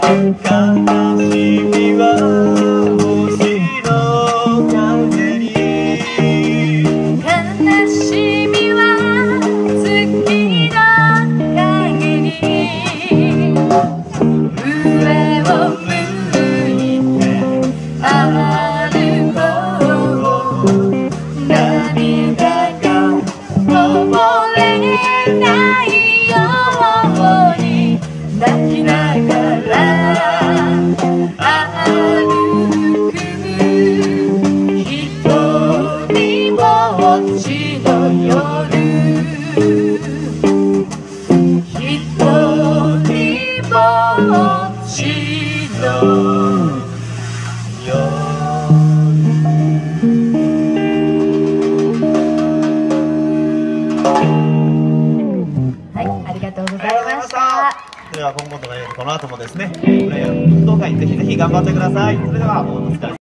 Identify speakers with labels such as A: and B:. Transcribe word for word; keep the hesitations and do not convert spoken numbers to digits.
A: しみは星の影に
B: 悲しみは月の影に上を向いて歩こう涙がこぼれないように泣きながら歩くひとりぼっちの夜ひとりぼっちの夜はい、ありがとうございました。
A: では今後とのようにこの後もですね、プレイヤーの運動会ぜひぜひ頑張ってください。それではお疲れ様です。